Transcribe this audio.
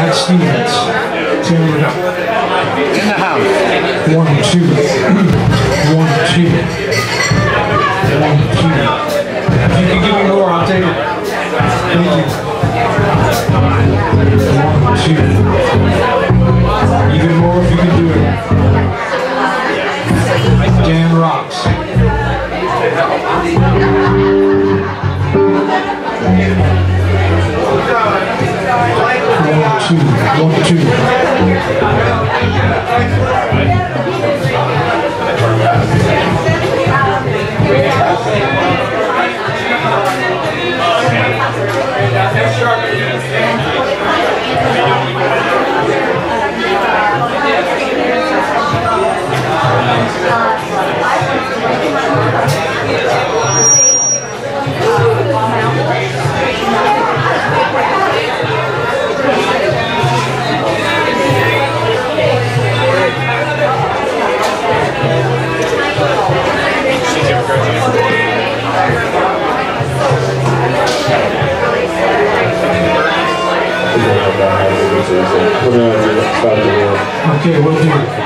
Matt Stevens. Timber it up. In the house. 1, 2. 1, 2. 1, 2. If you can give me more, I'll take it. Thank you. 1, 2. Even more if you can do it. Dan rocks. 1, 2. 1, 2. Okay, we'll do it.